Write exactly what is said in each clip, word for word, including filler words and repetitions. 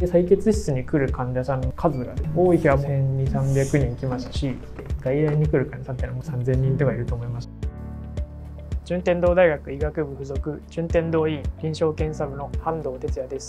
で採血室に来る患者さんの数が多い日はせんにひゃく、さんびゃくにん来ますし、外来に来る患者さんってのはもうさんぜんにんとかいると思います。順天堂大学医学部附属順天堂医院臨床検査部の半藤哲也です。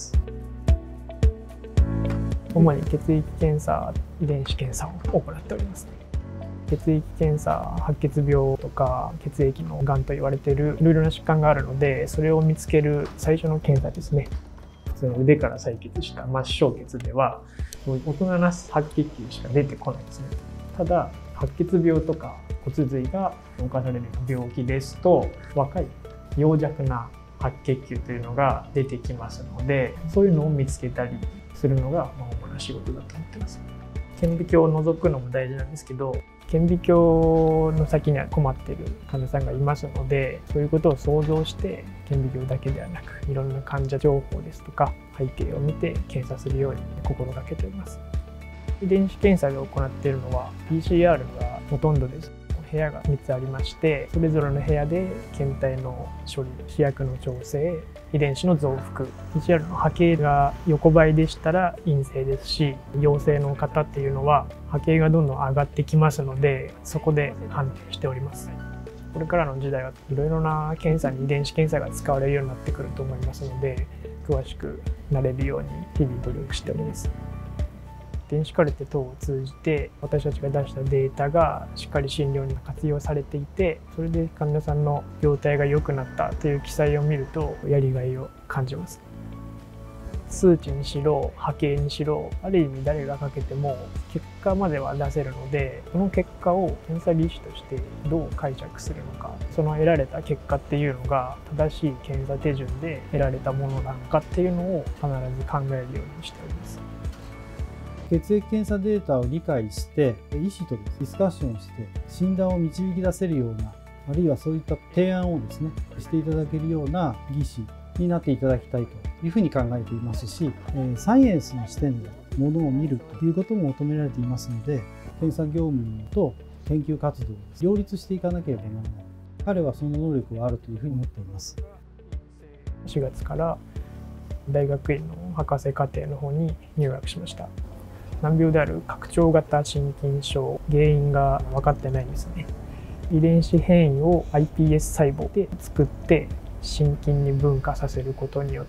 主に血液検査、遺伝子検査を行っております。血液検査、白血病とか血液のがんと言われているいろいろな疾患があるので、それを見つける最初の検査ですね。普通の腕から採血した末梢血では大人な白血球しか出てこないですね。ただ白血病とか骨髄が侵される病気ですと、若い病弱な白血球というのが出てきますので、そういうのを見つけたりするのが主な仕事だと思っています。顕微鏡を覗くのも大事なんですけど、顕微鏡の先には困っている患者さんがいますので、そういうことを想像して顕微鏡だけではなく、いろんな患者情報ですとか背景を見て検査するように心がけております。遺伝子検査で行っているのは ピーシーアール がほとんどです。部屋がみっつありまして、それぞれの部屋で検体の処理、試薬の調整、遺伝子の増幅、ピーシーアール の波形が横ばいでしたら陰性ですし、陽性の方っていうのは波形がどんどん上がってきますので、そこで判定しております。これからの時代はいろいろな検査に遺伝子検査が使われるようになってくると思いますので、詳しくなれるように日々努力しております。電子カルテ等を通じて私たちが出したデータがしっかり診療に活用されていて、それで患者さんの容体が良くなったという記載を見るとやりがいを感じます。数値にしろ波形にしろ、ある意味誰がかけても結果までは出せるので、この結果を検査技師としてどう解釈するのか、その得られた結果っていうのが正しい検査手順で得られたものなのかっていうのを必ず考えるようにしております。 血液検査データを理解して医師とディスカッションして診断を導き出せるような、あるいはそういった提案をですねしていただけるような技師になっていただきたいというふうに考えていますし、サイエンスの視点でものを見るということも求められていますので、検査業務と研究活動を両立していかなければならない。彼はその能力があるというふうに思っています。 しがつから大学院の博士課程の方に入学しました。難病である拡張型心筋症、原因が分かってないんですね。遺伝子変異を アイピーエス 細胞で作って心筋に分化させることによって、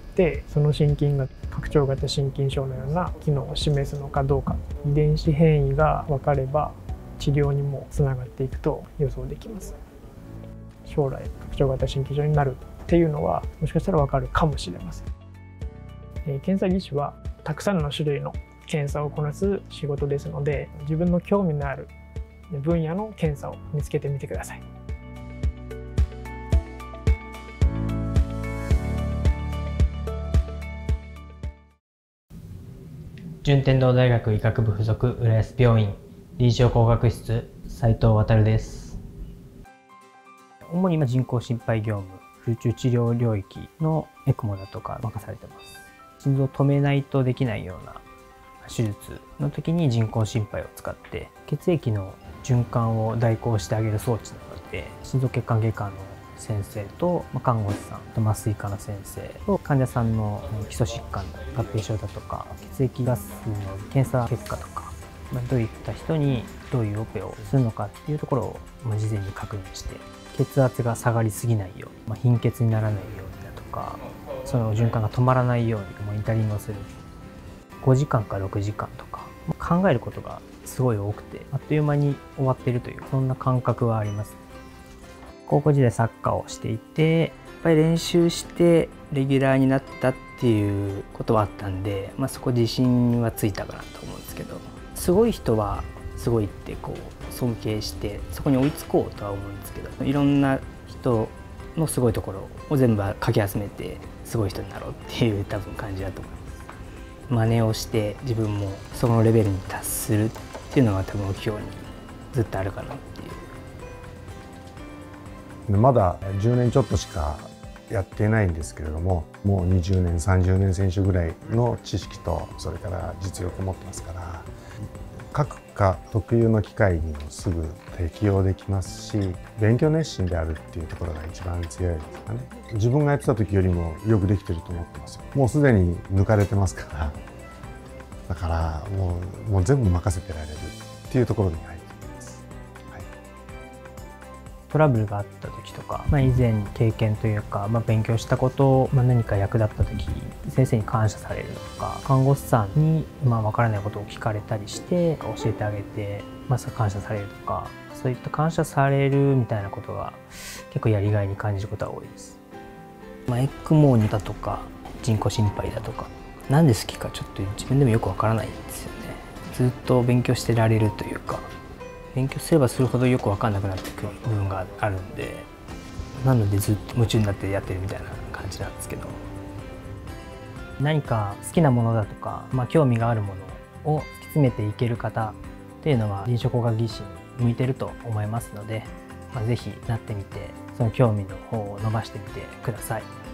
その心筋が拡張型心筋症のような機能を示すのかどうか、遺伝子変異が分かれば治療にもつながっていくと予想できます。将来拡張型心筋症になるっていうのはもしかしたら分かるかもしれません。えー、検査技師はたくさんの種類の検査をこなす仕事ですので、自分の興味のある分野の検査を見つけてみてください。 順天堂大学医学部附属浦安病院臨床工学室斉藤航です。 主に今人工心肺業務、集中治療領域のエクモだとか任されてます。心臓を止めないとできないような手術の時に人工心肺を使って血液の循環を代行してあげる装置なので、心臓血管外科の先生と看護師さんと麻酔科の先生と患者さんの基礎疾患の合併症だとか血液ガスの検査結果とか、どういった人にどういうオペをするのかっていうところを事前に確認して、血圧が下がりすぎないように、貧血にならないようにだとか、その循環が止まらないようにモニタリングをする。ごじかんかろくじかんとか考えることがすごい多くて、あっという間に終わっているという、そんな感覚はあります。高校時代サッカーをしていて、やっぱり練習してレギュラーになったっていうことはあったんで、まあ、そこ自信はついたかなと思うんですけど、すごい人はすごいってこう尊敬してそこに追いつこうとは思うんですけど、いろんな人のすごいところを全部かき集めてすごい人になろうっていう多分感じだと思います。真似をして自分もそのレベルに達するっていうのが多分目標にずっとあるかなっていう。 まだじゅうねんちょっとしかやっていないんですけれども、もうにじゅうねんさんじゅうねん選手ぐらいの知識とそれから実力を持ってますから、各科特有の機械にもすぐ適応できますし、勉強熱心であるっていうところが一番強いですかね。自分がやってた時よりもよくできてると思ってますよ。もうすでに抜かれてますから、 だからもう、もう全部任せてられるっていうところに入っています。はい、 トラブルがあった時とか、まあ、以前経験というか、まあ、勉強したことを、まあ、何か役立った時先生に感謝されるとか、看護師さんにまあ分からないことを聞かれたりして教えてあげて、まあ、感謝されるとか、そういった感謝されるみたいなことが結構やりがいに感じることが多いです。まあ、エクモだとか人工心肺だとか、なんで好きかちょっと自分でもよくわからないんですよね。ずっと勉強してられるというか、勉強すればするほどよくわかんなくなってくる部分があるんで、なのでずっと夢中になってやってるみたいな感じなんですけど、何か好きなものだとか、まあ、興味があるものを突き詰めていける方っていうのは臨床工学技士に向いてると思いますので、まあ、ぜひなってみてその興味の方を伸ばしてみてください。